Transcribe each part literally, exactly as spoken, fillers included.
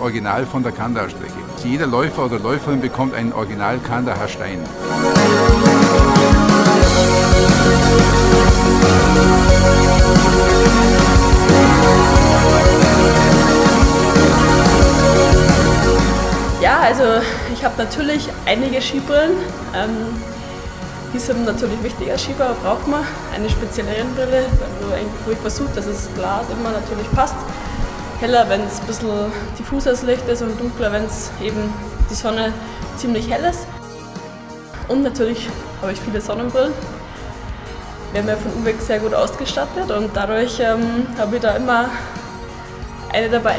Original von der Kandahar-Strecke. Jeder Läufer oder Läuferin bekommt einen Original Kandahar-Stein. Ja, also ich habe natürlich einige Skibrillen. Ähm, die sind natürlich wichtig. Als Skifahrer braucht man eine spezielle Rennbrille, wo ich versuche, dass das Glas immer natürlich passt. Heller, wenn es ein bisschen diffuses Licht ist, und dunkler, wenn es eben die Sonne ziemlich hell ist. Und natürlich habe ich viele Sonnenbrillen. Wir haben ja von Uvex sehr gut ausgestattet und dadurch ähm, habe ich da immer eine dabei.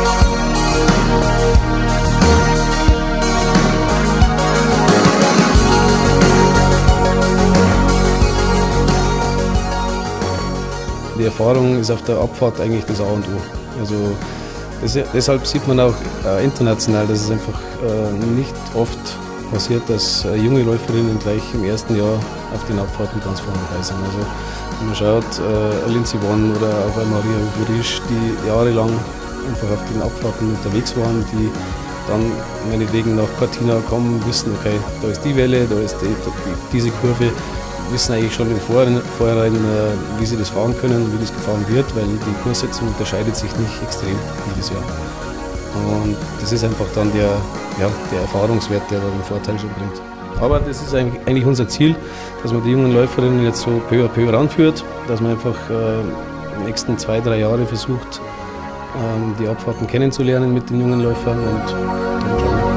Die Erfahrung ist auf der Abfahrt eigentlich das A und O. Also das, deshalb sieht man auch äh, international, dass es einfach äh, nicht oft passiert, dass äh, junge Läuferinnen gleich im ersten Jahr auf den Abfahrten ganz vorne dabei sind. Also wenn man schaut, äh, Lindsey Vonn oder auch eine Maria Gurisch, die jahrelang einfach auf den Abfahrten unterwegs waren, die dann meinetwegen nach Cortina kommen, wissen, okay, da ist die Welle, da ist die, die, diese Kurve, wissen eigentlich schon im Vorhinein, wie sie das fahren können und wie das gefahren wird, weil die Kurssetzung unterscheidet sich nicht extrem jedes Jahr. Und das ist einfach dann der, ja, der Erfahrungswert, der da den Vorteil schon bringt. Aber das ist eigentlich unser Ziel, dass man die jungen Läuferinnen jetzt so peu à peu ranführt, dass man einfach äh, die nächsten zwei, drei Jahre versucht, ähm, die Abfahrten kennenzulernen mit den jungen Läufern und dann schauen wir.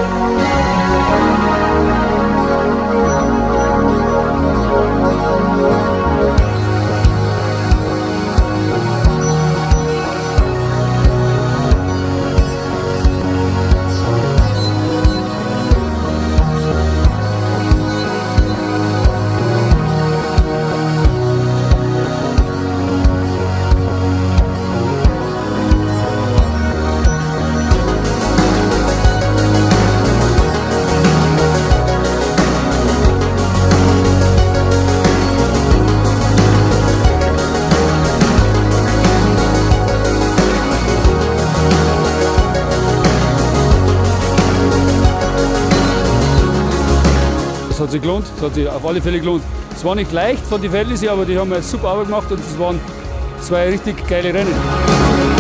Es hat sich gelohnt, es hat sich auf alle Fälle gelohnt. Es war nicht leicht von den Verhältnissen, aber die haben jetzt super Arbeit gemacht und es waren zwei richtig geile Rennen.